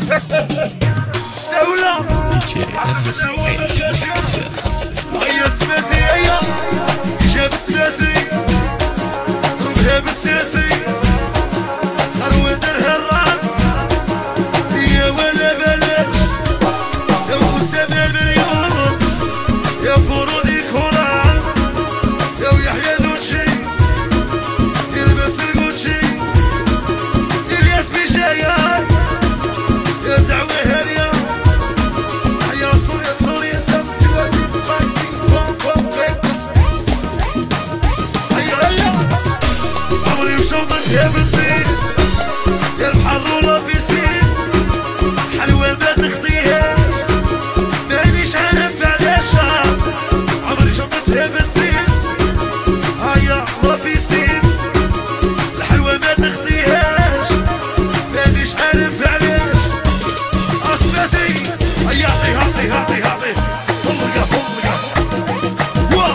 دولة DJ Anas Mix. هيا سماتي هيا جاب سماتي ضربها بساتي اروادرها الراس يا ولا بلاش يا أسامة المليون يا فرودي كولا يا يحيى لوتشي يلبس الكوتشي الياس بشايا يا دعوة هانية يا سوريا سوريا سمتي وادي بايتي بوم هيا هيا عمري مشوطت يا بنزين يا الحرورة في سين حلوة ما تخطيها مانيش عارف علاش عمري شوطت يا بنزين هيا الله في سين الحلوة ما تخطيهاش مانيش عارف علاش أسماتي هيا عطي طلقة واه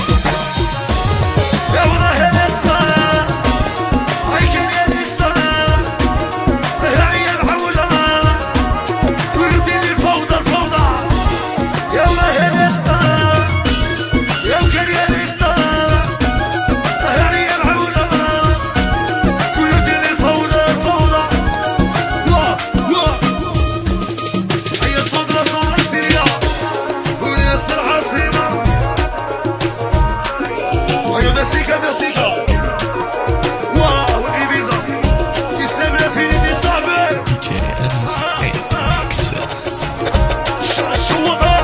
يا وراها الأسماء هاي كان يا الإسلام هاي العودة ولدي الفوضى يا وراها الأسماء يا كان يا الإسلام هاي العودة ولدي الفوضى واه هيا صدرة سوريا وناس العاصمة وهي مسيكا واو إيبيزا يسلمنا في نيدي صاحبي DJ Anas Mix. الشوطة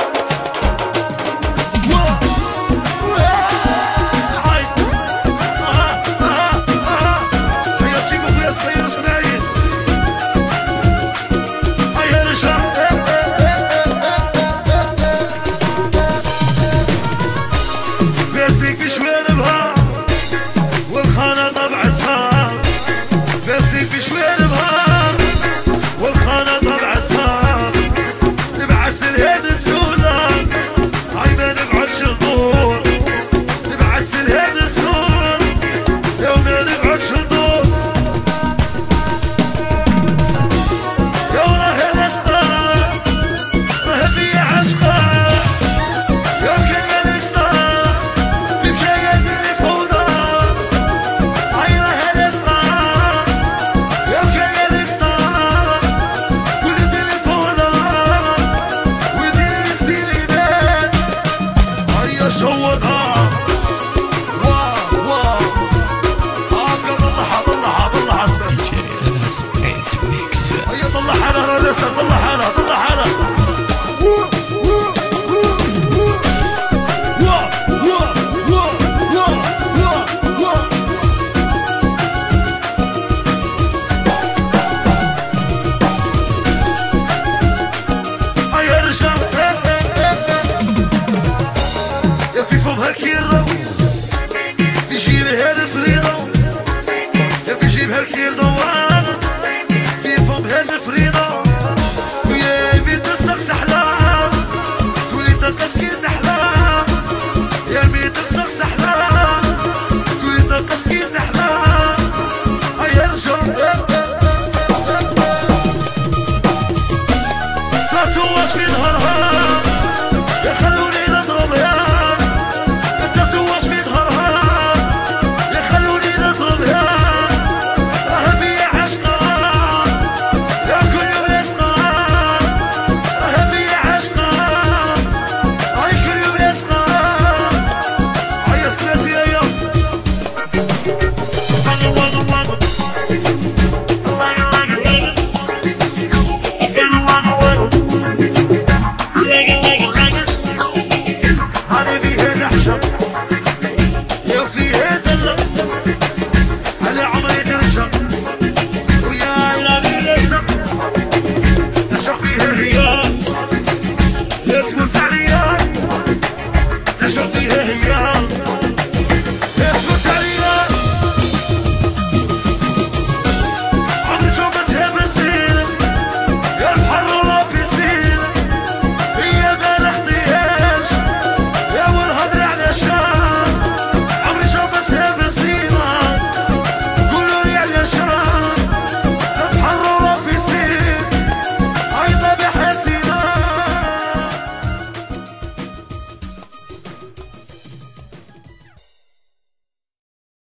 هاي هيا تشيكو فيها السير اسماعيل هيا رجع باسيك شواربها والخانة طبعتها باسيك شواربها والخانة طبعتها نبعث الهيد رسولة هاي ما نقعدش ندور نبعث الهيد رسول يا ما نقعدش ندور يا وراها الأسقى راها فيا عشقى يا كان الإسقى في مشاية الفوضى هاي راها الأسقى يا كان الإسقى ولد الفوضى ودين السليمان هيا شوطها واه طلعها DJ Anas Mix. هيا طلعها انا راسها طلعها انا هيا رجع يا في فم هالكيرة بيجيبها الفريضة يا بيجيبها الكيرة